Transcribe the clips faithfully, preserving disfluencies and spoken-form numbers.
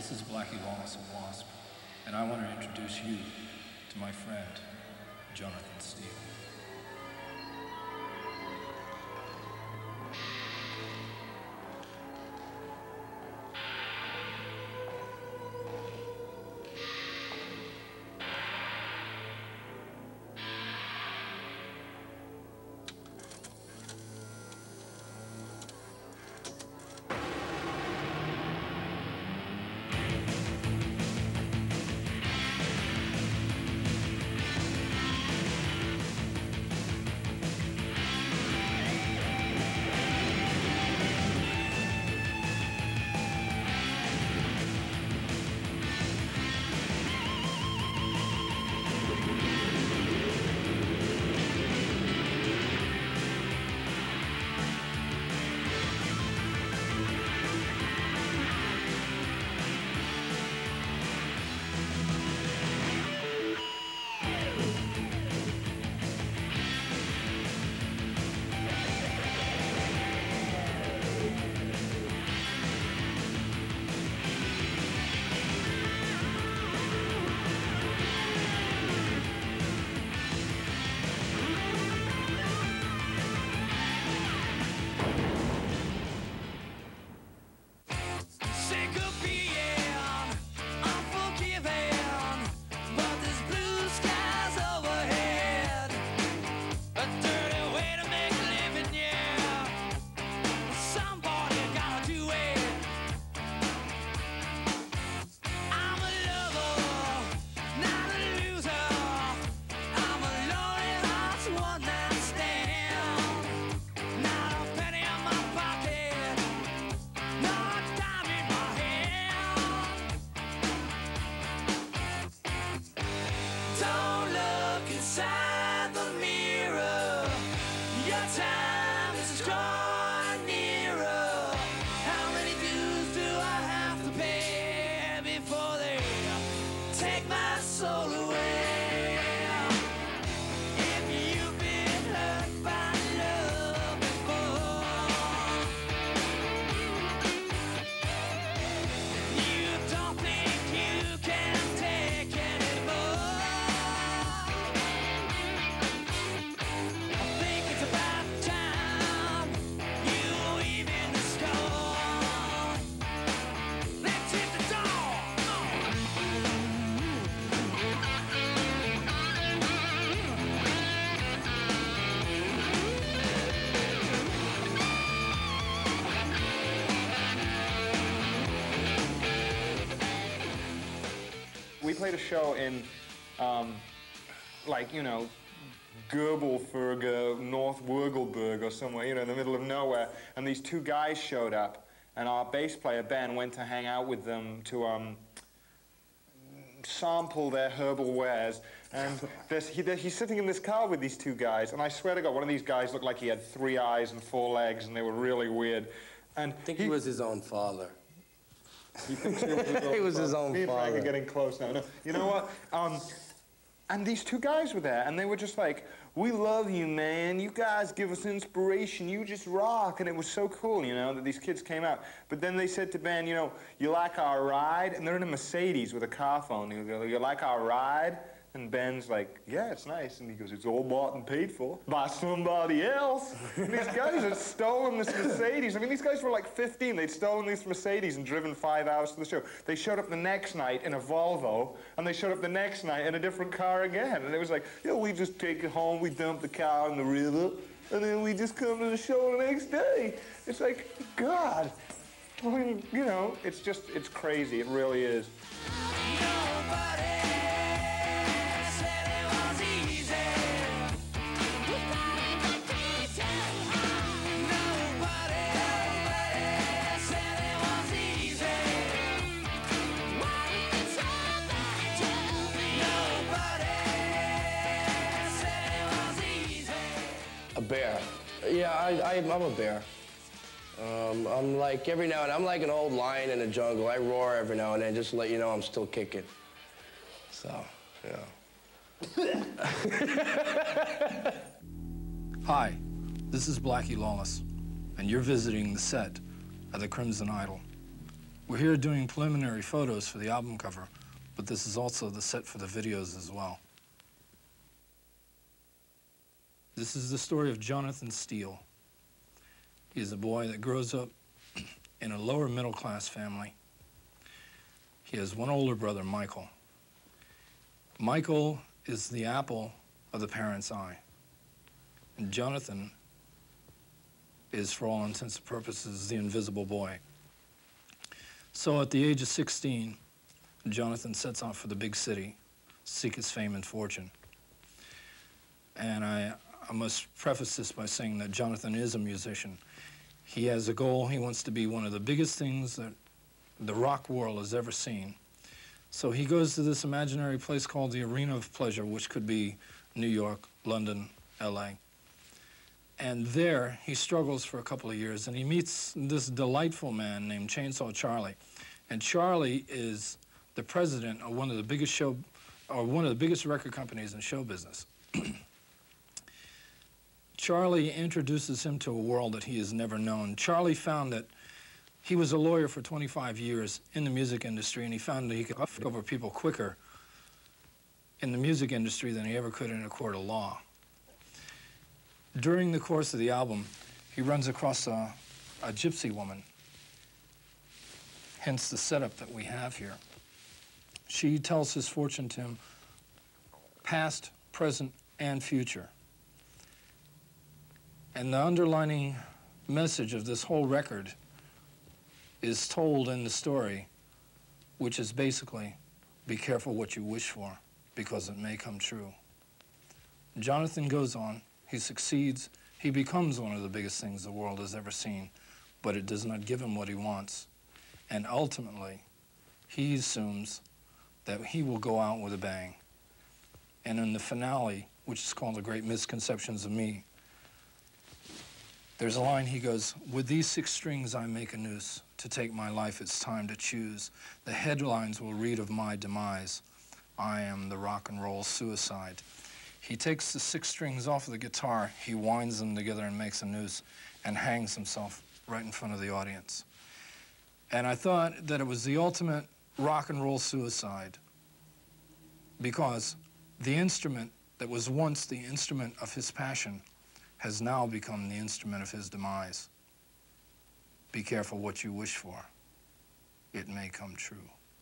This is Blackie Lawless of Wasp, and I want to introduce you to my friend, Jonathan Steele. We played a show in, um, like, you know, Goebelferger, North Wurgelberg or somewhere, you know, in the middle of nowhere, and these two guys showed up, and our bass player, Ben, went to hang out with them to um, sample their herbal wares, and he, he's sitting in this car with these two guys, and I swear to God, one of these guys looked like he had three eyes and four legs, and they were really weird. And I think he, he was his own father. He thinks he was his own, he was his own Me and father. Frank are getting close now. No, you know what? Um, and these two guys were there, and they were just like, "We love you, man. You guys give us inspiration. You just rock." And it was so cool, you know, that these kids came out. But then they said to Ben, you know, "You like our ride?" And they're in a Mercedes with a car phone. He goes, "You like our ride?" And Ben's like, "Yeah, it's nice." And he goes, "It's all bought and paid for by somebody else." And these guys had stolen this Mercedes. I mean, these guys were like fifteen. They'd stolen this Mercedes and driven five hours to the show. They showed up the next night in a Volvo, and they showed up the next night in a different car again. And it was like, you know, we just take it home, we dump the car in the river, and then we just come to the show the next day. It's like, God. I mean, you know, it's just, it's crazy. It really is. A bear. Yeah, I, I, I'm a bear. Um, I'm like, every now and then, I'm like an old lion in the jungle. I roar every now and then just to let you know I'm still kicking. So, yeah. Hi, this is Blackie Lawless, and you're visiting the set of The Crimson Idol. We're here doing preliminary photos for the album cover, but this is also the set for the videos as well. This is the story of Jonathan Steele. He's a boy that grows up in a lower middle class family. He has one older brother, Michael. Michael is the apple of the parents' eye. And Jonathan is, for all intents and purposes, the invisible boy. So at the age of sixteen, Jonathan sets off for the big city, seek his fame and fortune. And I, I must preface this by saying that Jonathan is a musician. He has a goal. He wants to be one of the biggest things that the rock world has ever seen. So he goes to this imaginary place called the Arena of Pleasure, which could be New York, London, L A. And there, he struggles for a couple of years, and he meets this delightful man named Chainsaw Charlie. And Charlie is the president of one of the biggest show, or one of the biggest record companies in show business. Charlie introduces him to a world that he has never known. Charlie found that he was a lawyer for twenty-five years in the music industry, and he found that he could over people quicker in the music industry than he ever could in a court of law. During the course of the album, he runs across a, a gypsy woman, hence the setup that we have here. She tells his fortune to him, past, present, and future. And the underlining message of this whole record is told in the story, which is basically, be careful what you wish for, because it may come true. Jonathan goes on. He succeeds. He becomes one of the biggest things the world has ever seen, but it does not give him what he wants. And ultimately, he assumes that he will go out with a bang. And in the finale, which is called The Great Misconceptions of Me, there's a line he goes, with these six strings I make a noose. To take my life, it's time to choose. The headlines will read of my demise. I am the rock and roll suicide. He takes the six strings off of the guitar, he winds them together and makes a noose and hangs himself right in front of the audience. And I thought that it was the ultimate rock and roll suicide because the instrument that was once the instrument of his passion has now become the instrument of his demise. Be careful what you wish for. It may come true.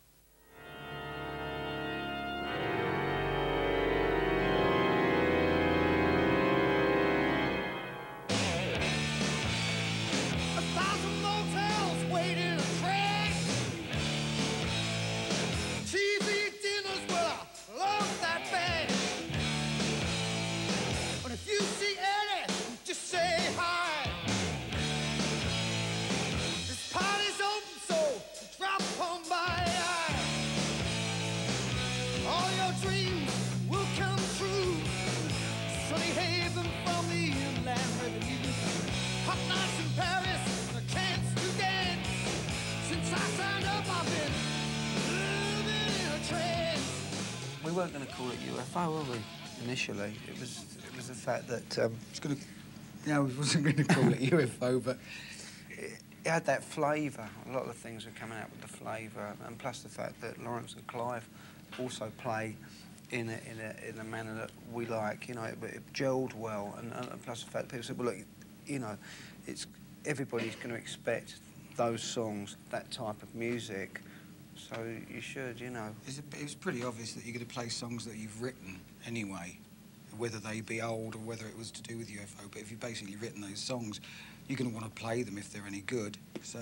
We weren't going to call it U F O, were we? Initially, it was it was the fact that um, it's going to. No, we wasn't going to call it U F O, but it, it had that flavour. A lot of the things were coming out with the flavour, and plus the fact that Lawrence and Clive also play in a in a in a manner that we like. You know, it, it gelled well, and, and plus the fact that people said, well, look, you know, it's everybody's going to expect those songs, that type of music. So you should, you know. It's a, it was pretty obvious that you're going to play songs that you've written anyway, whether they be old or whether it was to do with U F O. But if you've basically written those songs, you're going to want to play them if they're any good. So.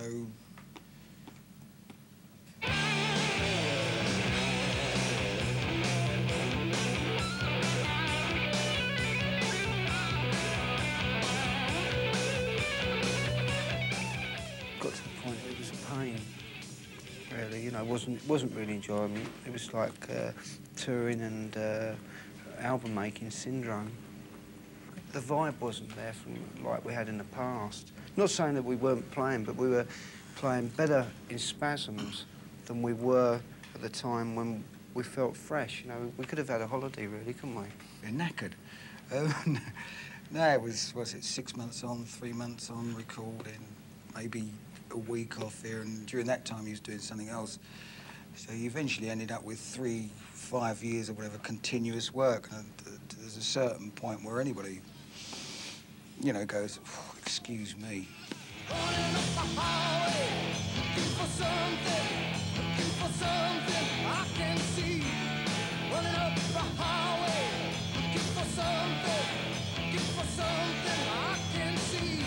Got to the point it was a pain. Really, you know, wasn't wasn't really enjoyment. It was like uh, touring and uh, album making syndrome. The vibe wasn't there from like we had in the past. Not saying that we weren't playing, but we were playing better in spasms than we were at the time when we felt fresh. You know, we could have had a holiday, really, couldn't we? We're knackered. Um, no, it was was it six months on, three months on recording, maybe a a week off here, and during that time he was doing something else. So he eventually ended up with three, five years or whatever continuous work. And there's a certain point where anybody, you know, goes, excuse me. Running up the highway, looking for something, looking for something I can see. Running up the highway, looking for something, looking for something I can see.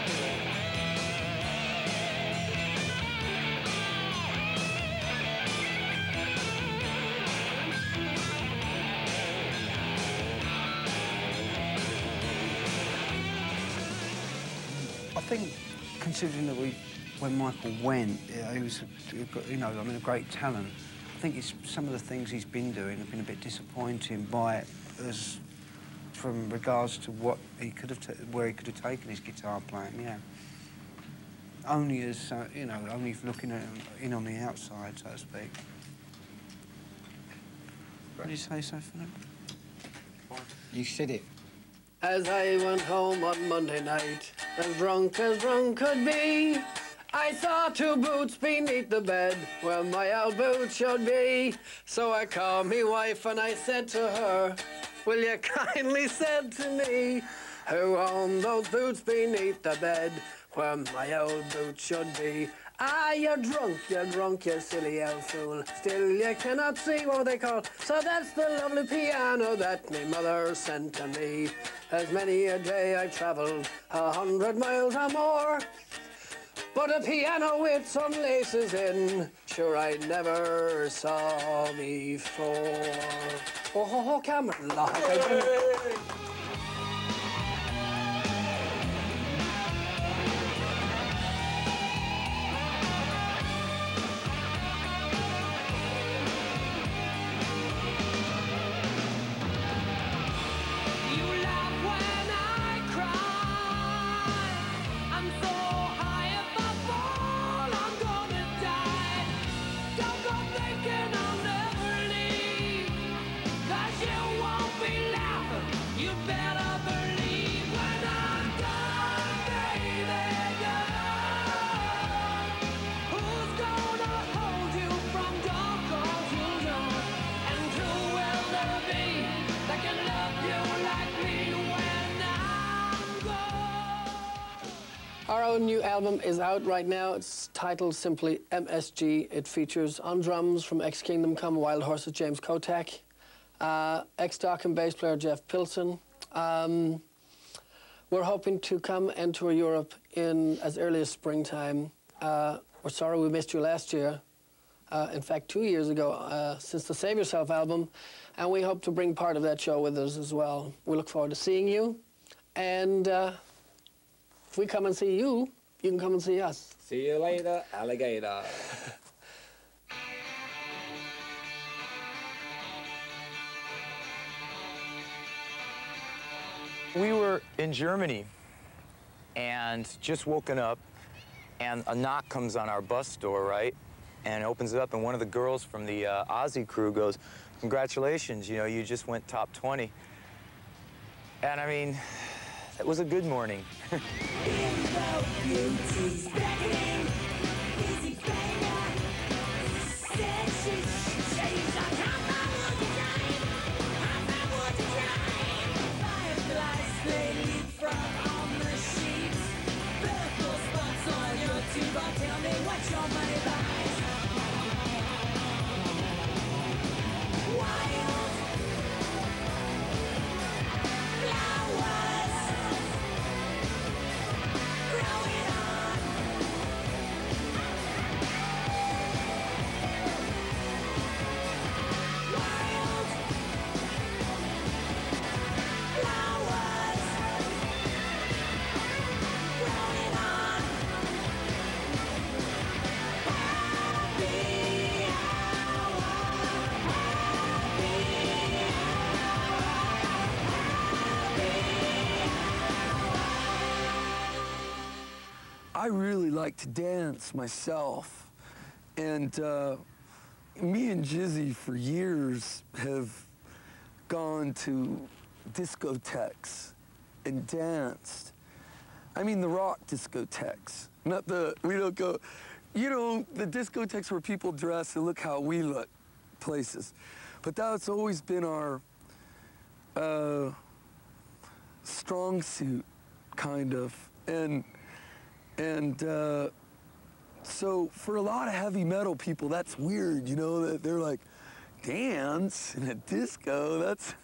I think, considering that we, when Michael went, yeah, he was, you know, I mean, a great talent. I think it's some of the things he's been doing have been a bit disappointing by, as, from regards to what he could have, t where he could have taken his guitar playing. Yeah. Only as, uh, you know, only looking at him in on the outside, so to speak. What did you say, Sophie? You said it. As I went home on Monday night, as drunk as drunk could be, I saw two boots beneath the bed where my old boots should be. So I called me wife and I said to her, will you kindly said to me, who owned those boots beneath the bed where my old boots should be? Ah, you're drunk, you're drunk, you silly old fool. Still you cannot see what they call. So that's the lovely piano that me mother sent to me. As many a day I've travelled a hundred miles or more, but a piano with some laces in, sure I never saw before. Oh, oh, oh, Cameron, like Our own new album is out right now. It's titled simply M S G. It features on drums from Ex-Kingdom Come Wild Horses James Kotak, uh, ex-Doc and bass player Jeff Pilson. Um, we're hoping to come and tour Europe in as early as springtime. Uh, we're sorry we missed you last year. Uh, in fact, two years ago, uh, since the Save Yourself album, and we hope to bring part of that show with us as well. We look forward to seeing you, and uh, if we come and see you, you can come and see us. See you later, alligator. We were in Germany and just woken up, and a knock comes on our bus door, right? And opens it up, and one of the girls from the uh, Ozzy crew goes, congratulations, you know, you just went top twenty. And I mean, it was a good morning. I really like to dance myself, and uh, me and Jizzy for years have gone to discotheques and danced. I mean the rock discotheques, Not the, we don't go, you know, the discotheques where people dress and look how we look places. But that's always been our uh, strong suit, kind of. And, and uh, so for a lot of heavy metal people, that's weird, you know, that they're like, dance in a disco, that's...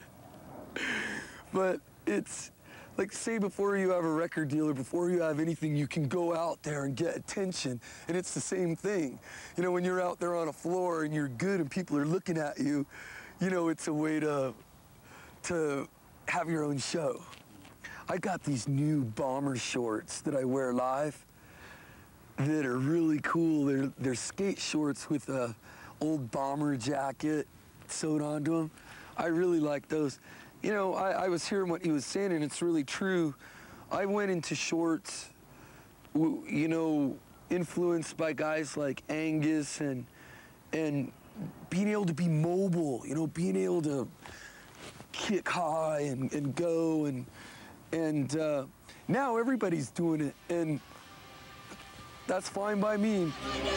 But it's, like, say before you have a record deal or before you have anything, you can go out there and get attention, and it's the same thing. You know, when you're out there on a floor and you're good and people are looking at you, you know, it's a way to, to have your own show. I got these new bomber shorts that I wear live that are really cool. They're, they're skate shorts with a old bomber jacket sewed onto them. I really like those. You know, I, I was hearing what he was saying, and it's really true. I went into shorts, you know, influenced by guys like Angus and and being able to be mobile, you know, being able to kick high and, and go, and and uh, now everybody's doing it, and that's fine by me.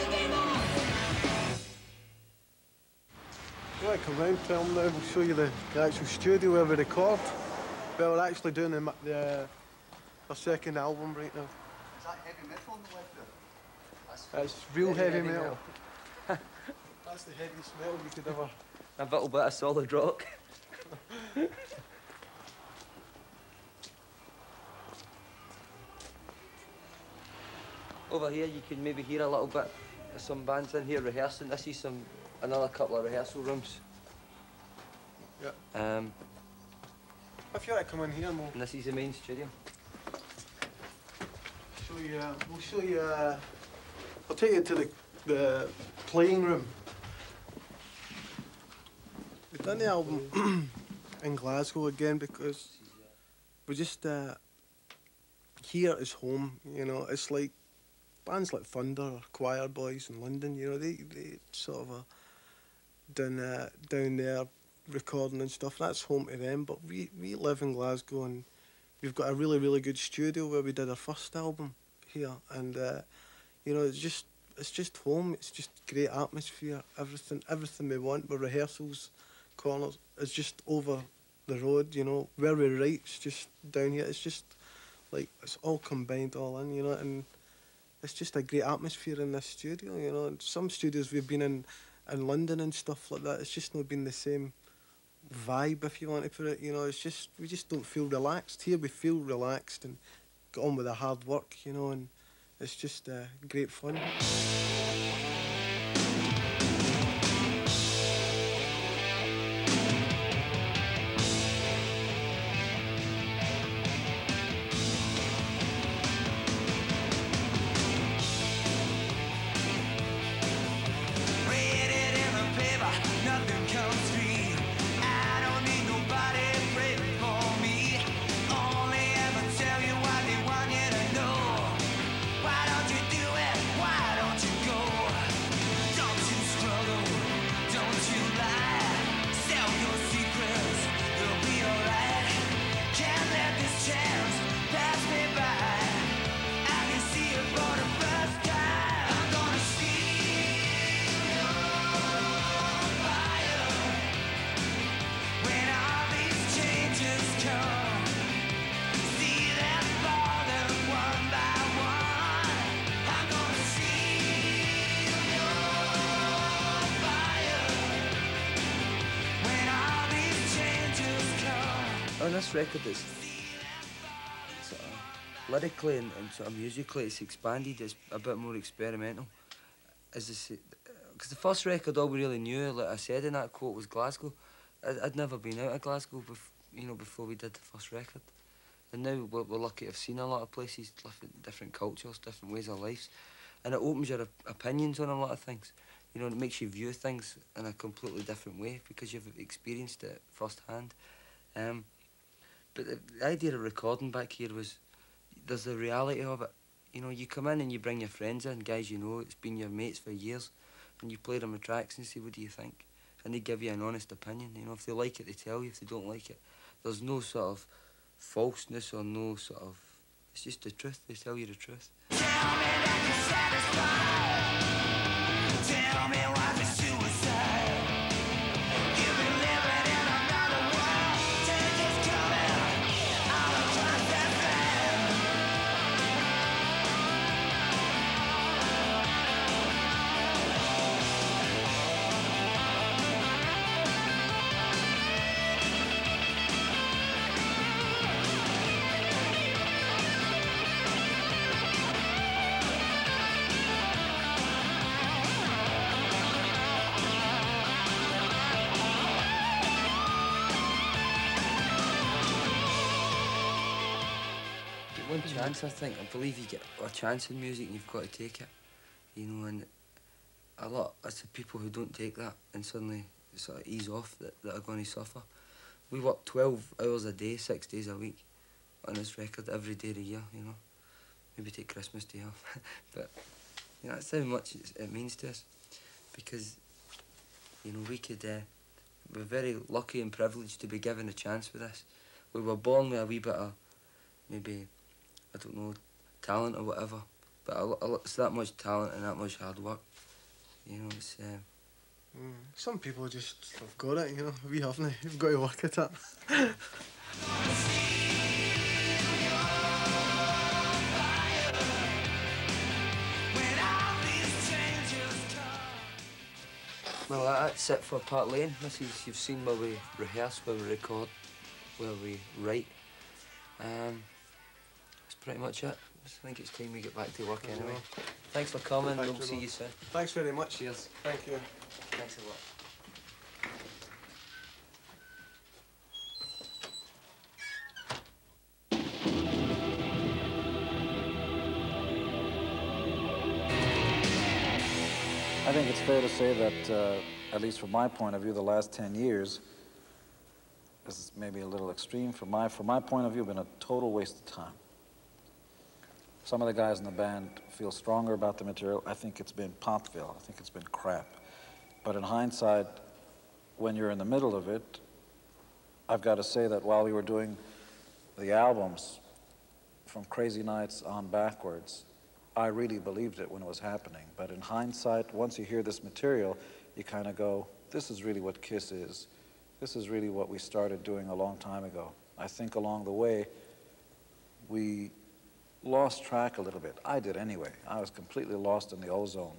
Right, come round to him now. We'll show you the, the actual studio where we record. Well, we're actually doing the, the uh, our second album right now. Is that heavy metal on the left there? That's, That's real heavy, heavy metal. metal. That's the heaviest metal you could ever... A little bit of solid rock. Over here you can maybe hear a little bit of some bands in here rehearsing. This is some another couple of rehearsal rooms. Yeah. Um, if you want to come in here, Mo. And this is the main studio. Show you. Uh, we'll show you. Uh, I'll take you to the the playing room. We've done the album in Glasgow again because we just uh, here is home. You know, it's like bands like Thunder or Choir Boys in London. You know, they they sort of are down uh, down there recording and stuff. That's home to them. But we we live in Glasgow, and we've got a really really good studio where we did our first album here, and uh, you know, it's just it's just home. It's just great atmosphere. Everything everything we want. With rehearsals, corners. It's just over the road. You know, where we write, it's just down here. It's just like it's all combined all in. You know, and it's just a great atmosphere in this studio. You know, and some studios we've been in in London and stuff like that, it's just not been the same vibe, if you want to put it. You know, it's just we just don't feel relaxed. Here we feel relaxed and get on with the hard work, you know, and it's just uh, great fun. On this record, it's sort of lyrically and, and sort of musically, it's expanded. It's a bit more experimental. As I say, because the first record, all we really knew, like I said in that quote, was Glasgow. I'd, I'd never been out of Glasgow, bef you know, before we did the first record. And now we're, we're lucky to have seen a lot of places, different, different cultures, different ways of life, and it opens your op opinions on a lot of things. You know, it makes you view things in a completely different way because you've experienced it firsthand. Um, But the, the idea of recording back here was, there's the reality of it. You know, you come in and you bring your friends in, guys you know, it's been your mates for years, and you play them the tracks and say, what do you think? And they give you an honest opinion. You know, if they like it, they tell you. If they don't like it, there's no sort of falseness or no sort of, it's just the truth. They tell you the truth. Tell me that you're satisfied. Tell me why you're suicide. You've been living in another world. Change is coming. I don't trust that man. One chance, I think. I believe you get a chance in music and you've got to take it. You know, and a lot, it's the people who don't take that and suddenly sort of ease off that, that are going to suffer. We work twelve hours a day, six days a week on this record every day of the year, you know. Maybe take Christmas Day off. But, you know, that's how much it means to us. Because, you know, we could, uh, we're very lucky and privileged to be given a chance with this. We were born with a wee bit of, maybe, I don't know, talent or whatever, but a, a, it's that much talent and that much hard work. You know, it's... Uh... Mm. Some people just have got it, you know. We haven't. We've got to work at it. Well, that's it for part lane. This is, you've seen where we rehearse, where we record, where we write. Um, that's pretty much it. I think it's time we get back to work anyway. Thanks for coming. Thanks We'll see much. you soon. Thanks very much. Cheers. Thank you. Thanks a lot. I think it's fair to say that, uh, at least from my point of view, the last ten years, this is maybe a little extreme, from my, from my point of view, been a total waste of time. Some of the guys in the band feel stronger about the material. I think it's been popville. I think it's been crap. But in hindsight, when you're in the middle of it, I've got to say that while we were doing the albums from Crazy Nights on backwards, I really believed it when it was happening. But in hindsight, once you hear this material, you kind of go, this is really what KISS is. This is really what we started doing a long time ago. I think along the way, we lost track a little bit. I did anyway. I was completely lost in the ozone.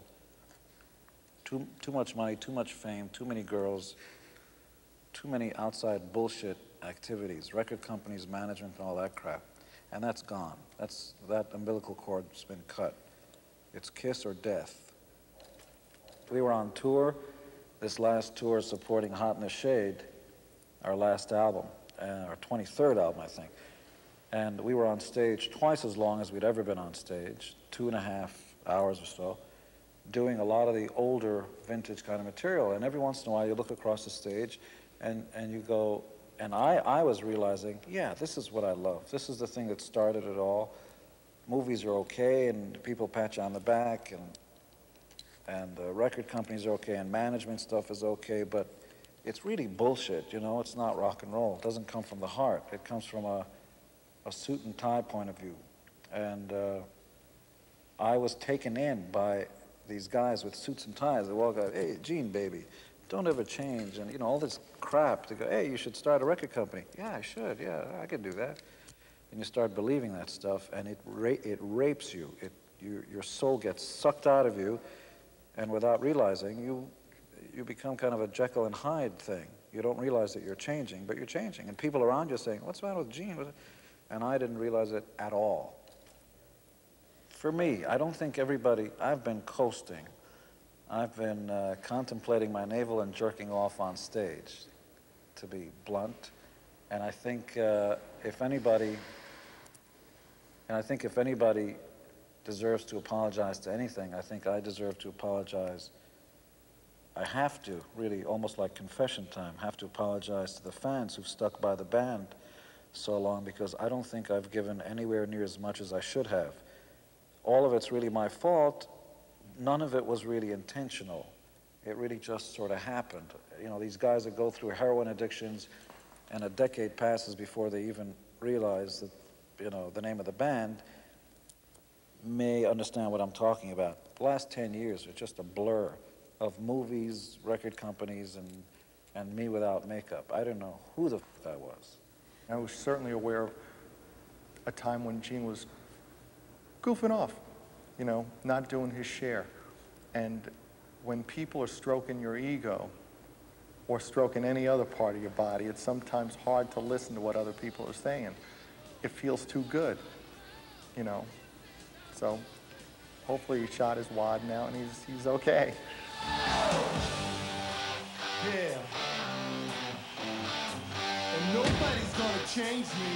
Too, too much money, too much fame, too many girls, too many outside bullshit activities, record companies, management, and all that crap. And that's gone. That's, that umbilical cord's been cut. It's KISS or death. We were on tour, this last tour supporting Hot in the Shade, our last album, uh, our twenty-third album, I think. And we were on stage twice as long as we'd ever been on stage, two and a half hours or so, doing a lot of the older vintage kind of material. And every once in a while you look across the stage and, and you go, and I, I was realizing, yeah, this is what I love. This is the thing that started it all. Movies are okay and people pat you on the back and, and uh, record companies are okay and management stuff is okay, but it's really bullshit, you know? It's not rock and roll. It doesn't come from the heart. It comes from a a suit and tie point of view. And uh, I was taken in by these guys with suits and ties. They walk out, hey, Gene, baby, don't ever change. And, you know, all this crap to go, hey, you should start a record company. Yeah, I should. Yeah, I could do that. And you start believing that stuff, and it, ra it rapes you. It, you. Your soul gets sucked out of you, and without realizing, you, you become kind of a Jekyll and Hyde thing. You don't realize that you're changing, but you're changing. And people around you are saying, what's the matter with Gene? And I didn't realize it at all. For me, I don't think everybody, I've been coasting. I've been uh, contemplating my navel and jerking off on stage, to be blunt. And I think uh, if anybody, and I think if anybody deserves to apologize to anything, I think I deserve to apologize. I have to, really, almost like confession time, have to apologize to the fans who've stuck by the band so long, because I don't think I've given anywhere near as much as I should have. All of it's really my fault. None of it was really intentional. It really just sort of happened. You know, these guys that go through heroin addictions and a decade passes before they even realize that you know, the name of the band may understand what I'm talking about. The last ten years are just a blur of movies, record companies, and, and me without makeup. I don't know who the f I was. I was certainly aware of a time when Gene was goofing off, you know, not doing his share. And when people are stroking your ego or stroking any other part of your body, it's sometimes hard to listen to what other people are saying. It feels too good, you know. So hopefully he shot his wad now and he's, he's okay. Yeah. And nobody's gonna change me.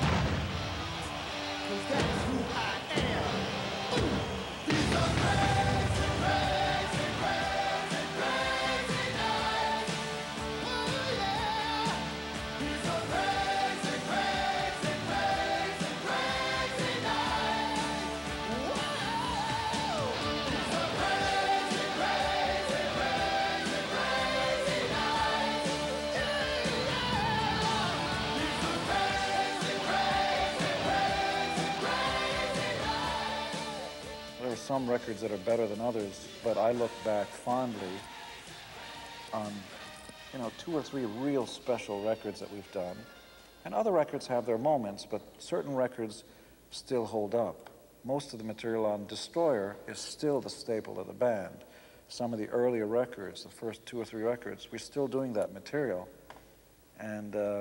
'Cause that's who I am. These are crazy, crazy, crazy, crazy nights. Oh yeah. These are crazy, crazy, crazy, crazy nights. Whoa. These are crazy, crazy, crazy, crazy nights. Yeah, yeah. These are crazy, crazy, crazy, crazy nights. There are some records that are better than others, but I look back fondly on, you know, two or three real special records that we've done. And other records have their moments, but certain records still hold up. Most of the material on Destroyer is still the staple of the band. Some of the earlier records, the first two or three records, we're still doing that material. And uh,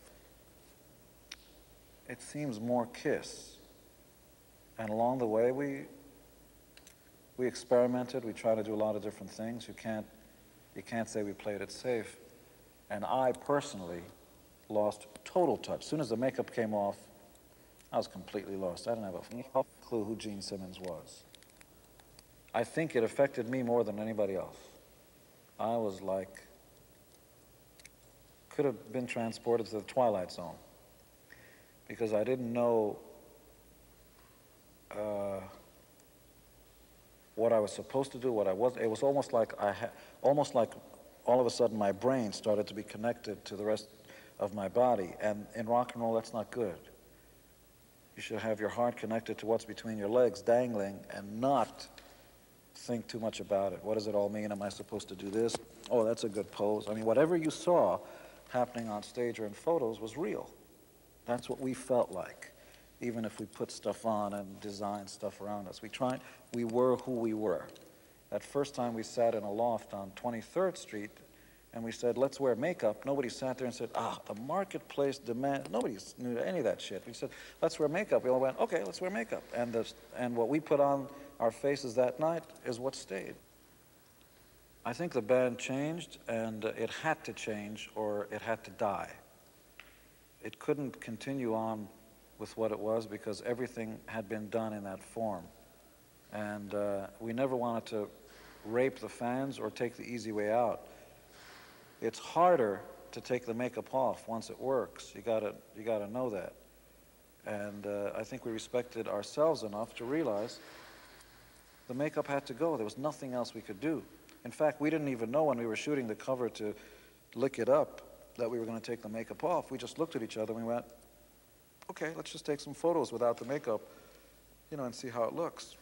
it seems more Kiss. And along the way, we we experimented. We tried to do a lot of different things. You can't you can't say we played it safe. And I personally lost total touch. As soon as the makeup came off, I was completely lost. I didn't have a clue who Gene Simmons was. I think it affected me more than anybody else. I was like, could have been transported to the Twilight Zone because I didn't know uh, what I was supposed to do, what I wasn't. It was almost like I had, almost like all of a sudden my brain started to be connected to the rest of my body. And in rock and roll, that's not good. You should have your heart connected to what's between your legs, dangling, and not think too much about it. What does it all mean? Am I supposed to do this? Oh, that's a good pose. I mean, whatever you saw happening on stage or in photos was real. That's what we felt like, even if we put stuff on and designed stuff around us. We tried, we were who we were. That first time we sat in a loft on twenty-third street and we said, let's wear makeup, nobody sat there and said, ah, the marketplace demand, nobody knew any of that shit. We said, let's wear makeup. We all went, okay, let's wear makeup. And, the, and what we put on our faces that night is what stayed. I think the band changed, and it had to change or it had to die. It couldn't continue on with what it was because everything had been done in that form. And uh, we never wanted to rape the fans or take the easy way out. It's harder to take the makeup off once it works. You gotta, you gotta know that. And uh, I think we respected ourselves enough to realize the makeup had to go. There was nothing else we could do. In fact, we didn't even know when we were shooting the cover to Lick It Up that we were gonna take the makeup off. We just looked at each other and we went, okay, let's just take some photos without the makeup, you know, and see how it looks.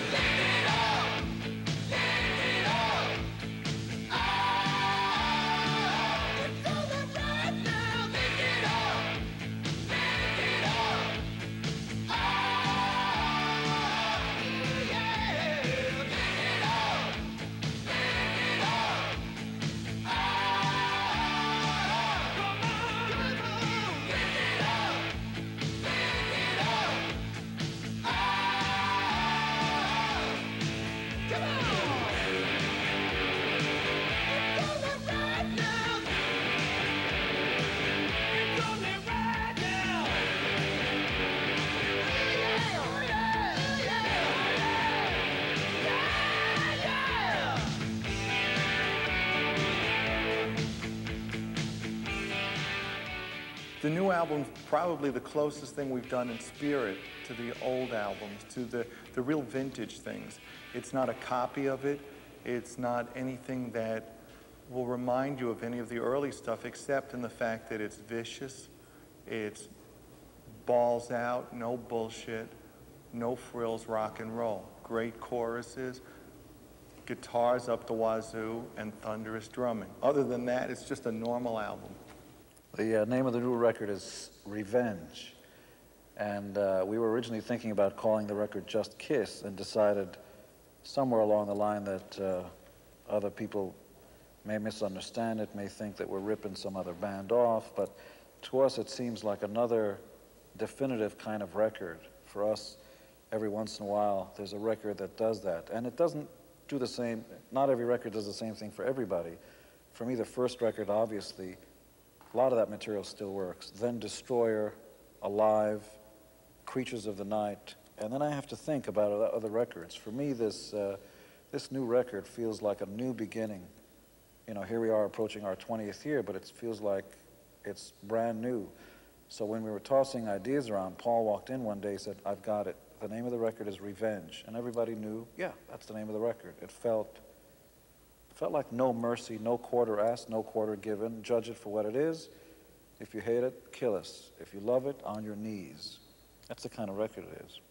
The new album's probably the closest thing we've done in spirit to the old albums, to the, the real vintage things. It's not a copy of it. It's not anything that will remind you of any of the early stuff, except in the fact that it's vicious, it's balls out, no bullshit, no frills, rock and roll. Great choruses, guitars up the wazoo, and thunderous drumming. Other than that, it's just a normal album. The uh, name of the new record is Revenge. And uh, we were originally thinking about calling the record just Kiss, and decided somewhere along the line that uh, other people may misunderstand it, may think that we're ripping some other band off, but to us it seems like another definitive kind of record. For us, every once in a while, there's a record that does that. And it doesn't do the same, not every record does the same thing for everybody. For me, the first record, obviously, a lot of that material still works. Then Destroyer, Alive, Creatures of the Night, and then I have to think about other records. For me, this, uh, this new record feels like a new beginning. You know, here we are approaching our twentieth year, but it feels like it's brand new. So when we were tossing ideas around, Paul walked in one day and said, I've got it. The name of the record is Revenge. And everybody knew, yeah, that's the name of the record. It felt, it felt like no mercy, no quarter asked, no quarter given. Judge it for what it is. If you hate it, kill us. If you love it, on your knees. That's the kind of record it is.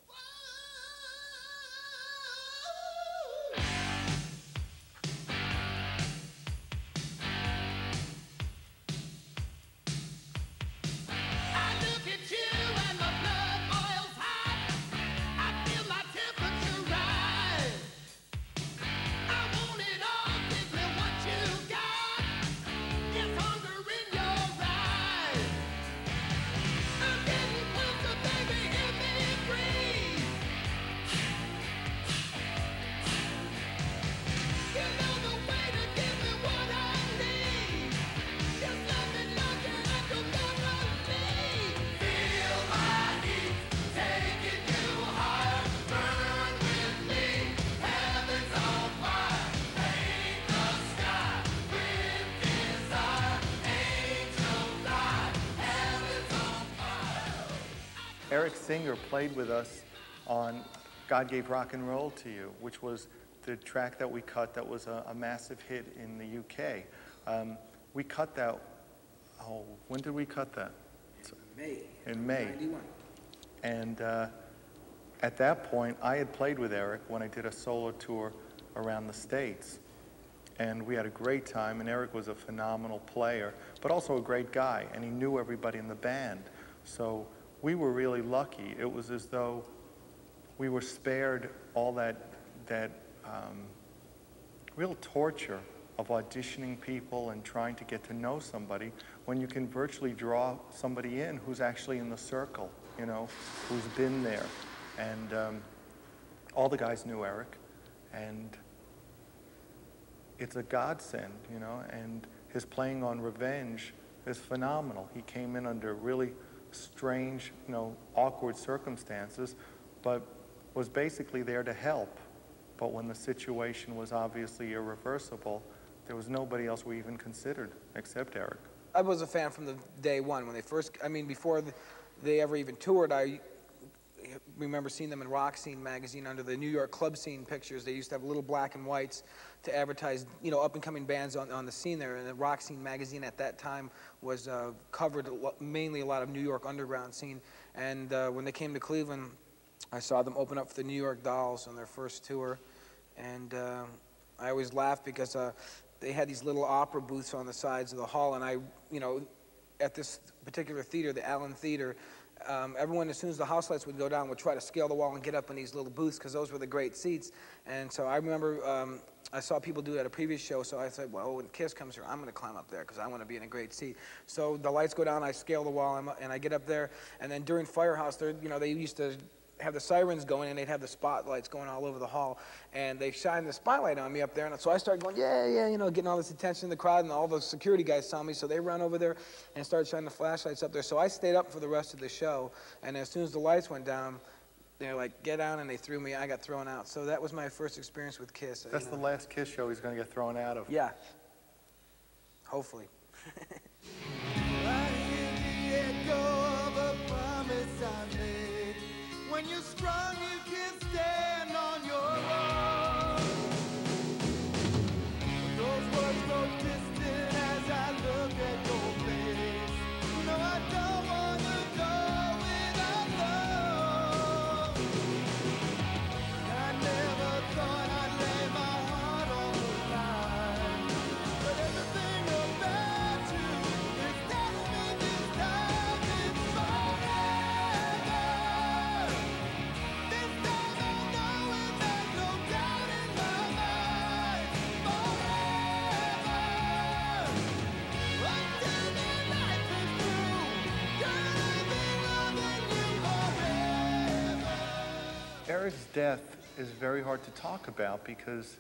Eric Singer played with us on God Gave Rock and Roll to You, which was the track that we cut that was a, a massive hit in the U K. Um, we cut that, oh, when did we cut that? In May. In May. ninety-one. And uh, at that point, I had played with Eric when I did a solo tour around the States. And we had a great time, and Eric was a phenomenal player, but also a great guy, and he knew everybody in the band. So we were really lucky. It was as though we were spared all that, that um, real torture of auditioning people and trying to get to know somebody when you can virtually draw somebody in who's actually in the circle, you know, who's been there. And um, all the guys knew Eric, and it's a godsend, you know, and his playing on Revenge is phenomenal. He came in under really strange, you know, awkward circumstances, but was basically there to help. But when the situation was obviously irreversible, there was nobody else we even considered except Eric. I was a fan from the day one. When they first, I mean, before the, they ever even toured, I remember seeing them in Rock Scene magazine under the New York club scene pictures. They used to have little black and whites to advertise, you know, up-and-coming bands on, on the scene there. And the Rock Scene magazine at that time was uh, covered a lo mainly a lot of New York underground scene. And uh, when they came to Cleveland, I saw them open up for the New York Dolls on their first tour. And uh, I always laughed because uh, they had these little opera booths on the sides of the hall. And I, you know, at this particular theater, the Allen Theater, Um, everyone, as soon as the house lights would go down, would try to scale the wall and get up in these little booths because those were the great seats. And so I remember um, I saw people do it at a previous show, so I said, well, when Kiss comes here, I'm going to climb up there because I want to be in a great seat. So the lights go down, I scale the wall, I'm, and I get up there. And then during Firehouse, you know, they used to have the sirens going, and they'd have the spotlights going all over the hall. And they shined the spotlight on me up there, and so I started going, yeah, yeah, you know, getting all this attention in the crowd, and all the security guys saw me, so they ran over there and started shining the flashlights up there. So I stayed up for the rest of the show, and as soon as the lights went down, they were like, get down, and they threw me. I got thrown out. So that was my first experience with Kiss. That's you know. the last Kiss show he's going to get thrown out of. Yeah. Hopefully. When you're strong, you can stand on your own. Those words go distant as I look at your face. No, I don't want to go without Eric's death is very hard to talk about because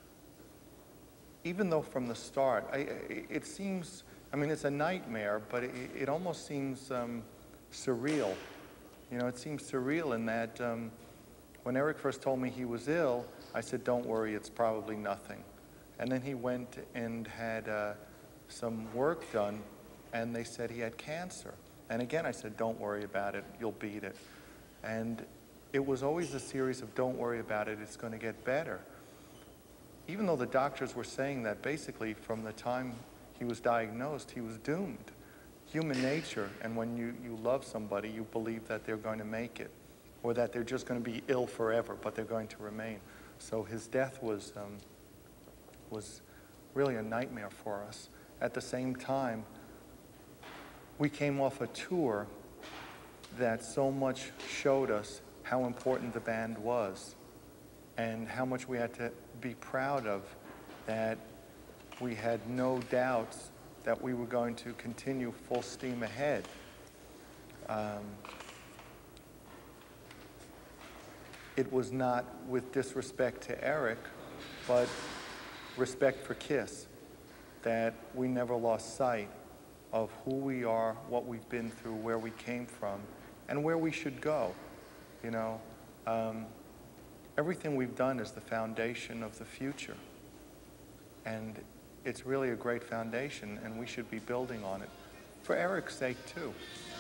even though from the start, I, it seems, I mean, it's a nightmare, but it, it almost seems um, surreal. You know, it seems surreal in that um, when Eric first told me he was ill, I said, don't worry, it's probably nothing. And then he went and had uh, some work done, and they said he had cancer. And again, I said, don't worry about it, you'll beat it. And it was always a series of don't worry about it, it's going to get better. Even though the doctors were saying that basically from the time he was diagnosed, he was doomed. Human nature, and when you, you love somebody, you believe that they're going to make it, or that they're just going to be ill forever, but they're going to remain. So his death was, um, was really a nightmare for us. At the same time, we came off a tour that so much showed us how important the band was and how much we had to be proud of, that we had no doubts that we were going to continue full steam ahead. Um, it was not with disrespect to Eric, but respect for KISS, that we never lost sight of who we are, what we've been through, where we came from, and where we should go, you know. Um, everything we've done is the foundation of the future. And it's really a great foundation, and we should be building on it, for Eric's sake, too.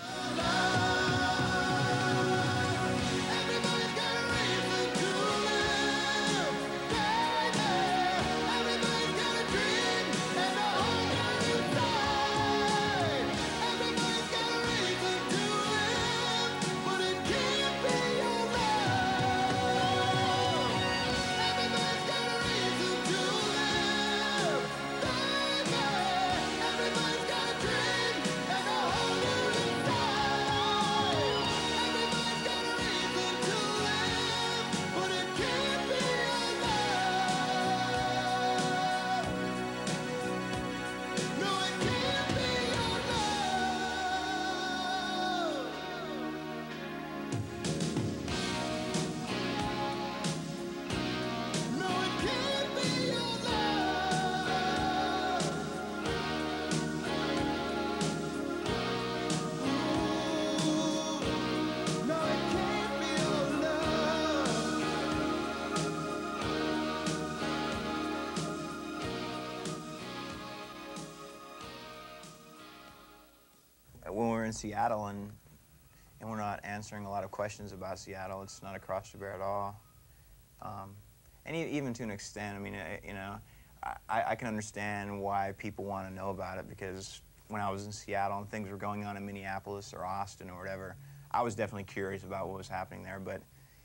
When we're in Seattle and, and we're not answering a lot of questions about Seattle, it's not a cross to bear at all. Um, and e even to an extent, I mean, I, you know, I, I can understand why people want to know about it, because when I was in Seattle and things were going on in Minneapolis or Austin or whatever, I was definitely curious about what was happening there. But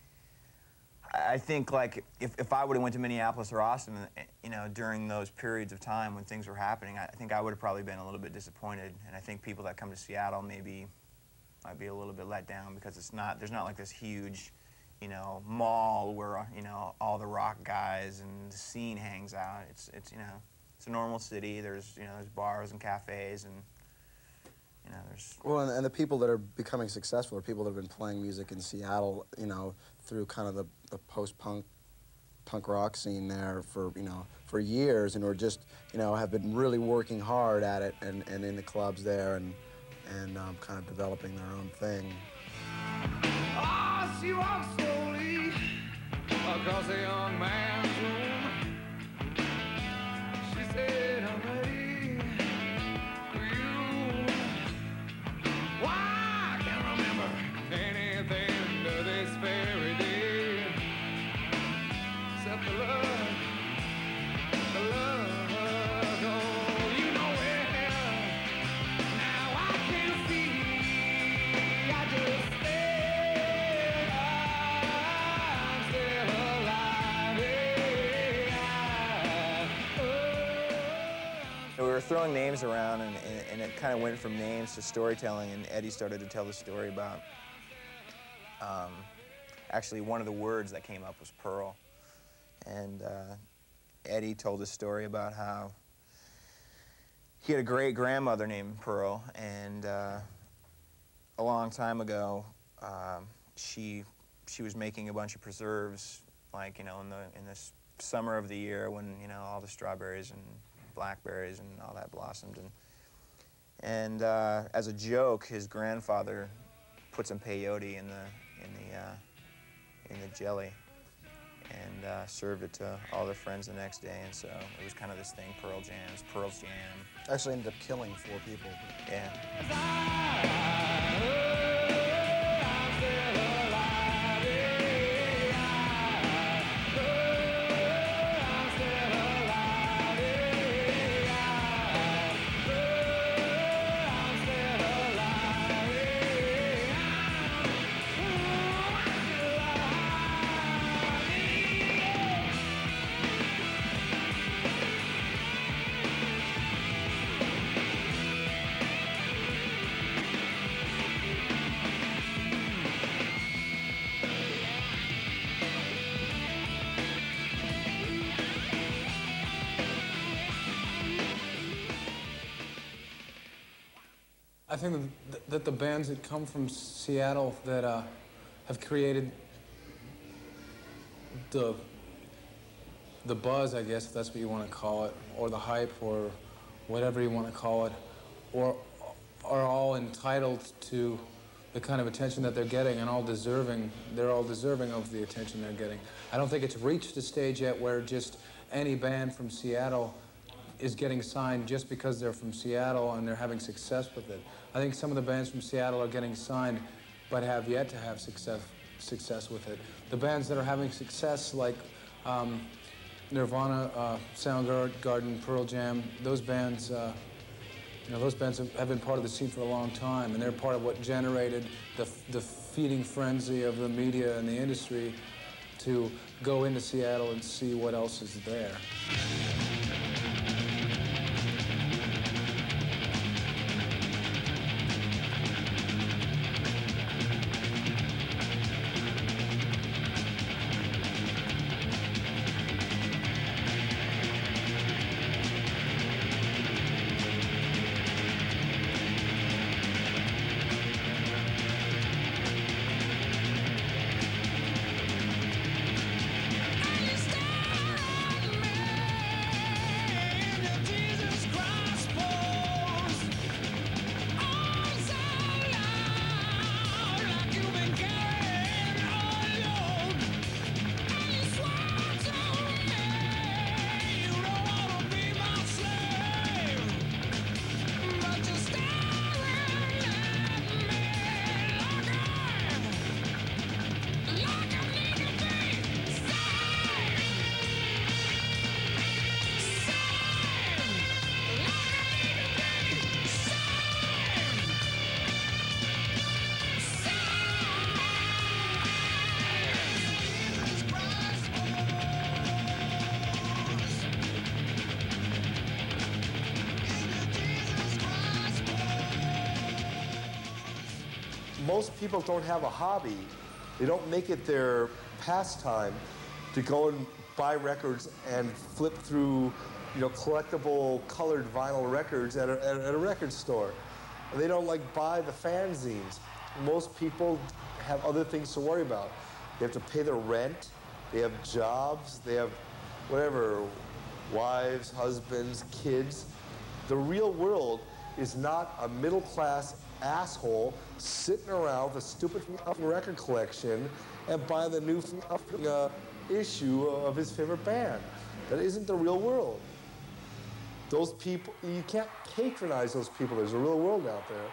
I think, like, if, if I would have went to Minneapolis or Austin, you know, during those periods of time when things were happening, I think I would have probably been a little bit disappointed. And I think people that come to Seattle maybe might be a little bit let down, because it's not, there's not like this huge, you know, mall where, you know, all the rock guys and the scene hangs out. It's, it's, you know, it's a normal city. There's, you know, there's bars and cafes, and, you know, there's... Well, and, and the people that are becoming successful are people that have been playing music in Seattle, you know, through kind of the, the post-punk, punk rock scene there for, you know, for years, and are just, you know, have been really working hard at it and, and in the clubs there, and, and um, kind of developing their own thing. Oh, she walks slowly across a young man's room. She said, I'm ready for you. Why, I can't remember anything to this very day, except the love, the love. Oh, you know it. Now I can see, I just We were throwing names around, and, and, and it kind of went from names to storytelling, and Eddie started to tell the story about, um, actually one of the words that came up was pearl. And uh, Eddie told a story about how he had a great-grandmother named Pearl, and uh, a long time ago, uh, she she was making a bunch of preserves, like, you know, in the in this summer of the year when, you know, all the strawberries and blackberries and all that blossomed. And and uh, as a joke, his grandfather put some peyote in the in the uh, in the jelly and uh, served it to all their friends the next day. And so it was kind of this thing, Pearl Jam's, Pearl's Jam. Actually ended up killing four people. But... Yeah. I think that, that the bands that come from Seattle that uh, have created the the buzz, I guess, if that's what you want to call it, or the hype, or whatever you want to call it, or are all entitled to the kind of attention that they're getting, and all deserving. They're all deserving of the attention they're getting. I don't think it's reached a stage yet where just any band from Seattle is getting signed just because they're from Seattle and they're having success with it. I think some of the bands from Seattle are getting signed but have yet to have success success with it. The bands that are having success, like um, Nirvana, uh, Soundgarden, Pearl Jam, those bands, uh, you know, those bands have, have been part of the scene for a long time, and they're part of what generated the, the feeding frenzy of the media and the industry to go into Seattle and see what else is there. Most people don't have a hobby. They don't make it their pastime to go and buy records and flip through, you know, collectible colored vinyl records at a, at, at a record store. And they don't like buy the fanzines. Most people have other things to worry about. They have to pay their rent, they have jobs, they have whatever, wives, husbands, kids. The real world is not a middle-class asshole sitting around with a stupid record collection and buying the new uh, issue of his favorite band. That isn't the real world. Those people, you can't patronize those people. There's a real world out there.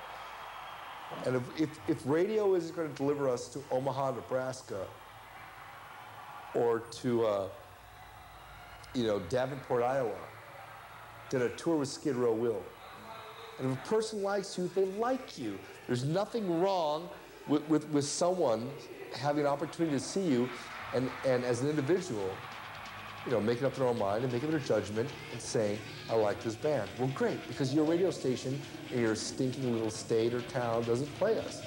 And if, if, if radio isn't going to deliver us to Omaha, Nebraska, or to, uh, you know, Davenport, Iowa, then a tour with Skid Row will. And if a person likes you, they like you. There's nothing wrong with, with, with someone having an opportunity to see you and, and as an individual, you know, making up their own mind and making their judgment and saying, I like this band. Well, great, because your radio station in your stinking little state or town doesn't play us.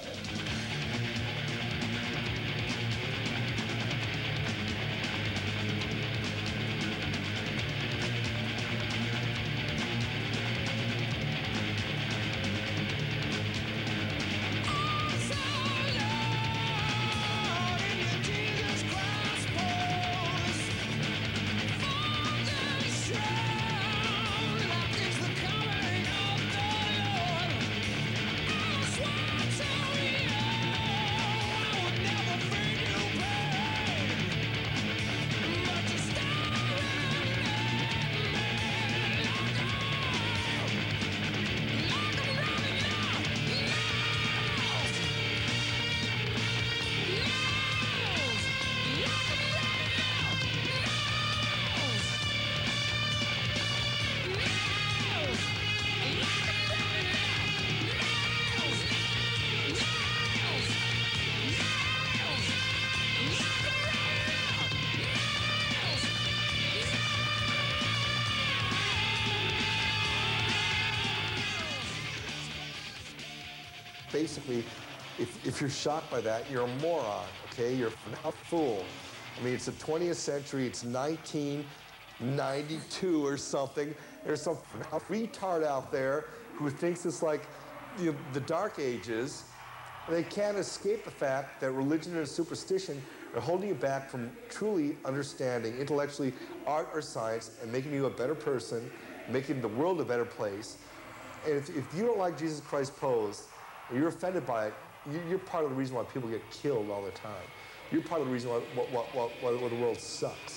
basically, if, if you're shocked by that, you're a moron, okay? You're a fool. I mean, it's the twentieth century, it's nineteen ninety-two or something. There's some retard out there who thinks it's like you know, the Dark Ages. They can't escape the fact that religion and superstition are holding you back from truly understanding intellectually art or science and making you a better person, making the world a better place. And if, if you don't like Jesus Christ pose, or you're offended by it, you, you're part of the reason why people get killed all the time. You're part of the reason why, why, why, why, why the world sucks.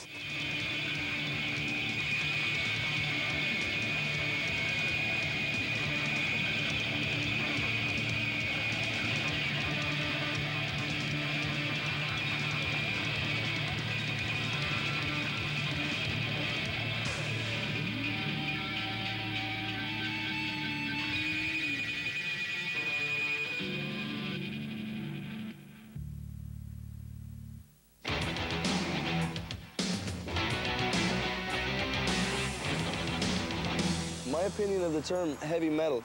My opinion of the term heavy metal,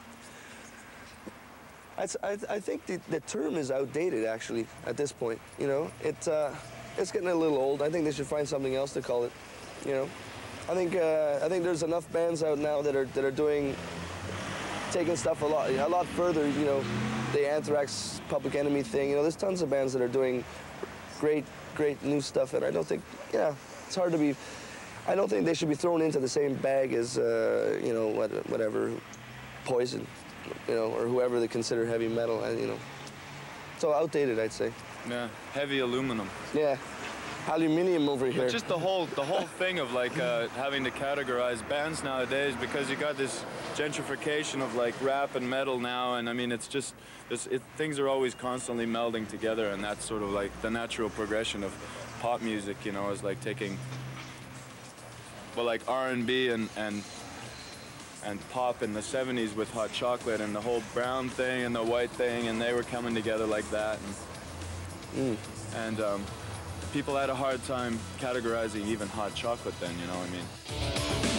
I, I, I think the, the term is outdated, actually, at this point, you know? It, uh, it's getting a little old. I think they should find something else to call it, you know? I think, uh, I think there's enough bands out now that are, that are doing, taking stuff a lot, a lot further, you know, the Anthrax, Public Enemy thing, you know, there's tons of bands that are doing great, great new stuff, and I don't think, yeah, it's hard to be, I don't think they should be thrown into the same bag as, uh, you know, what, whatever, Poison, you know, or whoever they consider heavy metal, you know. So outdated, I'd say. Yeah, heavy aluminum. Yeah, aluminium over here. But just the whole, the whole thing of like uh, having to categorize bands nowadays, because you got this gentrification of like rap and metal now, and I mean, it's just, it's, it, things are always constantly melding together, and that's sort of like the natural progression of pop music, you know, is like taking, well, like R and B and, and, and pop in the seventies with Hot Chocolate and the whole brown thing and the white thing, and they were coming together like that. And, mm. and um, people had a hard time categorizing even Hot Chocolate then, you know what I mean?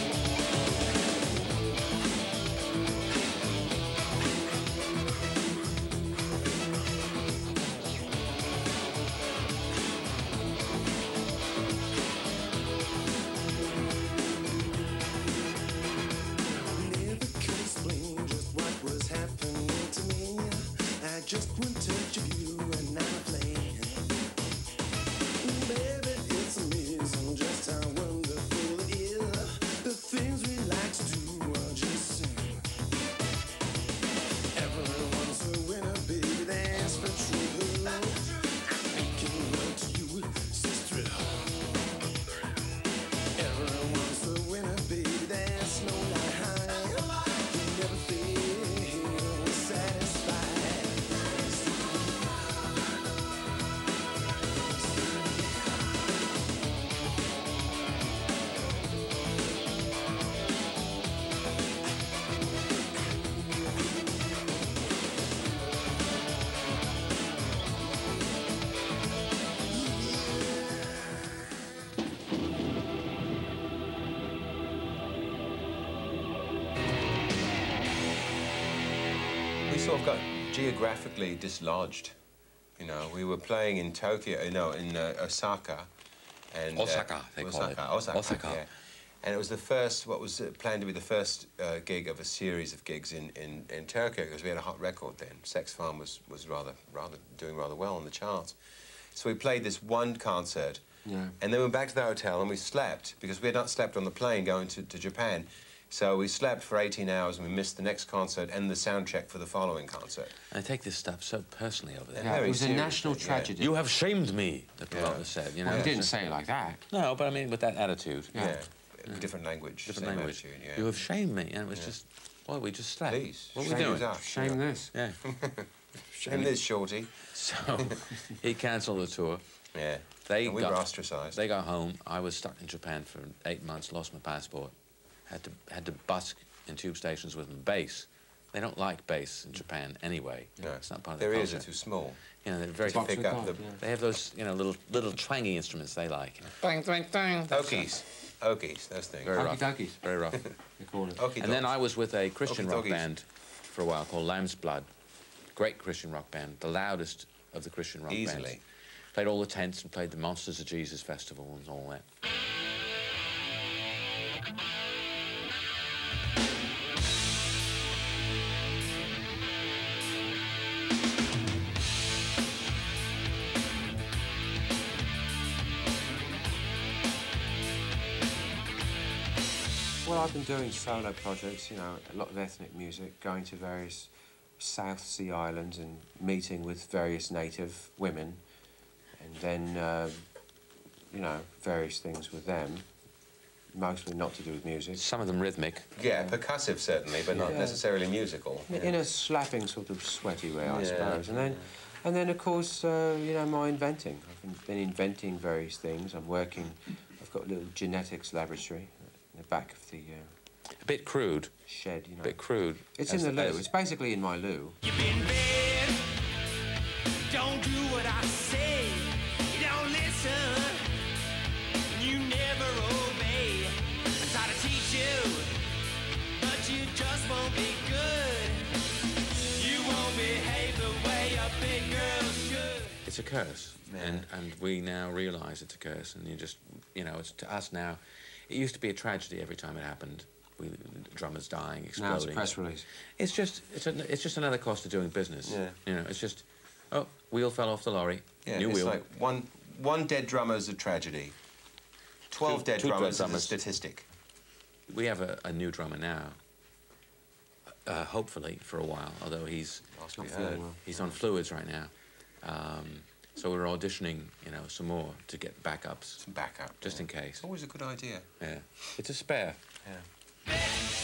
Just one touch of you and I'm playing. Baby, it's amazing just how wonderful it is. The things we like to do are just sing. Everyone's a winner, baby, that's for true. I can run to you, sister. Everyone's a winner, baby, that's no lie. You never feel satisfied. We sort of got geographically dislodged. You know, we were playing in Tokyo, no, in uh, Osaka. And, Osaka, uh, they Osaka, call it. Osaka, Osaka. yeah. And it was the first, what was uh, planned to be the first uh, gig of a series of gigs in, in, in Tokyo, because we had a hot record then. Sex Farm was, was rather, rather, doing rather well on the charts. So we played this one concert, Yeah. and then we went back to the hotel and we slept, because we had not slept on the plane going to, to Japan. So we slept for eighteen hours and we missed the next concert and the sound check for the following concert. I take this stuff so personally over there. Yeah, it was a national Yeah. tragedy. You have shamed me, the pilota Yeah. said. You know, Well, he didn't It's- say it like that. No, but I mean with that attitude. Yeah. Yeah. Different language. Different same language. attitude, yeah. You have shamed me, and it was Yeah. just, well, we just slept. Please, What shame were we doing? us up, Shame you know. this. Yeah. Shame this, shorty. So he cancelled the tour. Yeah. They And we got, were ostracised. They got home. I was stuck in Japan for eight months, lost my passport. Had to had to busk in tube stations with my bass. They don't like bass in Japan anyway. No. It's not part of Their their ears culture. are too small. You know, they're very To pick up the- They have those, you know, little little twangy instruments they like. Bang, bang, bang. Okies. Okies, those things. Very rough. Very rough. They call it. And then I was with a Christian rock Okie-dokies. band for a while called Lamb's Blood. Great Christian rock band, the loudest of the Christian rock bands. Easily. Played all the tents and played the Monsters of Jesus Festival and all that. Well, I've been doing solo projects, you know, a lot of ethnic music, going to various South Sea islands and meeting with various native women, and then, uh, you know, various things with them, mostly not to do with music. Some of them rhythmic. Yeah, percussive certainly, but not Yeah. necessarily musical. In a slapping sort of sweaty way, I Yeah. suppose. And then, and then of course, uh, you know, my inventing. I've been, been inventing various things. I'm working, I've got a little genetics laboratory in the back of the... Uh, a bit crude. Shed, you know. A bit crude. It's as, in the loo. as- It's basically in my loo. Don't do what I say. You don't listen. You never obey. I try to teach you, but you just won't be good. You won't behave the way a big girl should. It's a curse, and, and we now realise it's a curse, and you just, you know, it's to us now. It used to be a tragedy every time it happened. We, drummers dying, exploding. Now it's a press release. It's just, it's, a, it's just another cost of doing business. Yeah. You know, it's just, oh, wheel fell off the lorry. Yeah, New it's wheel. like one, one dead drummer is a tragedy. Twelve Two- dead two dead drummers is a drummers. statistic. We have a, a new drummer now. Uh, hopefully for a while, although he's Last we heard. he's on fluids right now. Um, so we're auditioning, you know, some more to get backups. Some backup, just in case. It's always a good idea. Yeah, it's a spare. Yeah.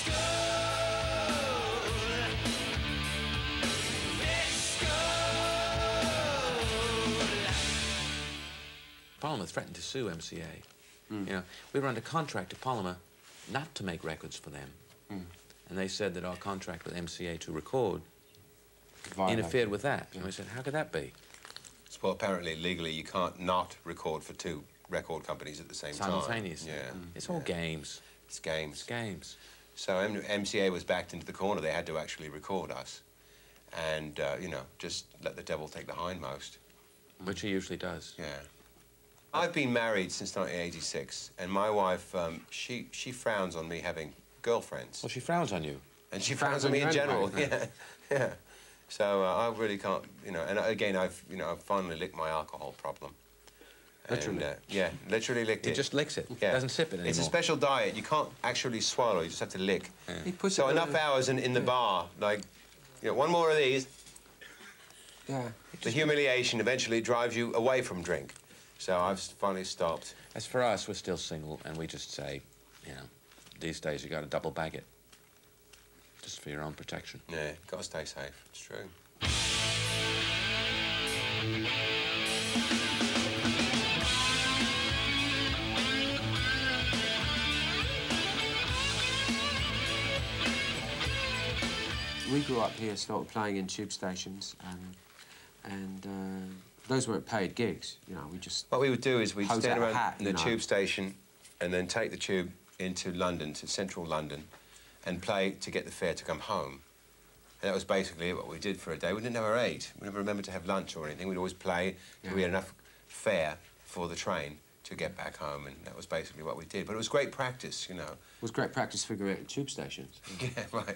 Polymer threatened to sue M C A. You know, we were under contract to Polymer not to make records for them. Mm. And they said that our contract with M C A to record Violate. interfered with that. And we said, how could that be? Well, apparently, legally, you can't not record for two record companies at the same time. Simultaneously. Yeah. It's all games. It's games. It's games. So M MCA was backed into the corner. They had to actually record us. And, uh, you know, just let the devil take the hindmost. Which he usually does. Yeah. I've been married since nineteen eighty-six, and my wife, um, she, she frowns on me having girlfriends. Well, she frowns on you. And she frowns on me in general, yeah, yeah. So uh, I really can't, you know, and again, I've, you know, I've finally licked my alcohol problem. Literally? And, uh, yeah, literally licked He it. just licks it. Yeah. Doesn't sip it anymore. It's a special diet. You can't actually swallow. You just have to lick. Yeah. He puts So it enough in a- hours in, in the bar, like, you know, one more of these. Yeah. The humiliation eventually drives you away from drink. So I've finally stopped. As for us, we're still single, and we just say, you know, these days you got to double bag it. Just for your own protection. Yeah, got to stay safe. It's true. We grew up here, started playing in tube stations, and, and uh, those weren't paid gigs, you know, we just... What we would do is we'd hose stand out a around hat, the you know. tube station and then take the tube into London, to central London, and play to get the fare to come home. And that was basically what we did for a day. We didn't never ate. We never remembered to have lunch or anything. We'd always play till we had enough fare for the train to get back home, and that was basically what we did. But it was great practice, you know. It was great practice figuring out tube stations. Yeah, right.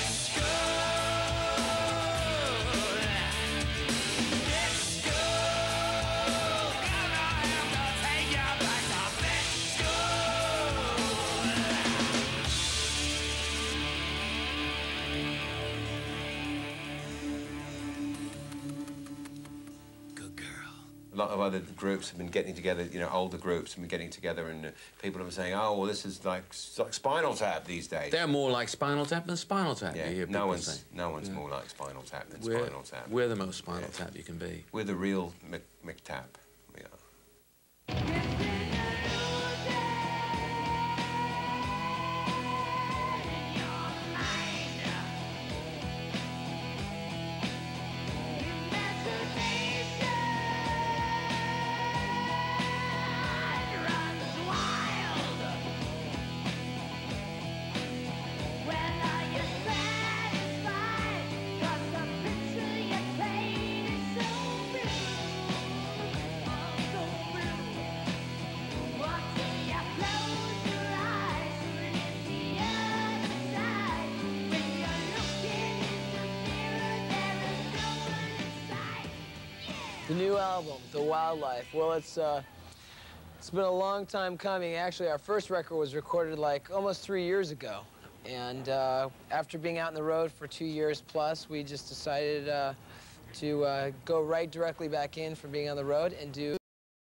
A lot of other groups have been getting together, you know, older groups have been getting together, and uh, people have been saying, oh, well, this is like, it's like Spinal Tap these days. They're more like Spinal Tap than Spinal Tap. Yeah, you hear no people one's, say. no one's Yeah. more like Spinal Tap than We're, Spinal Tap. we're the most Spinal Tap you can be. We're the real Mc, McTap. We are. When are you satisfied? 'Cause the picture you The new album, The Wildlife. Well, it's uh, it's been a long time coming. Actually, our first record was recorded like almost three years ago. And uh, after being out on the road for two years plus, we just decided uh, to uh, go right directly back in from being on the road and do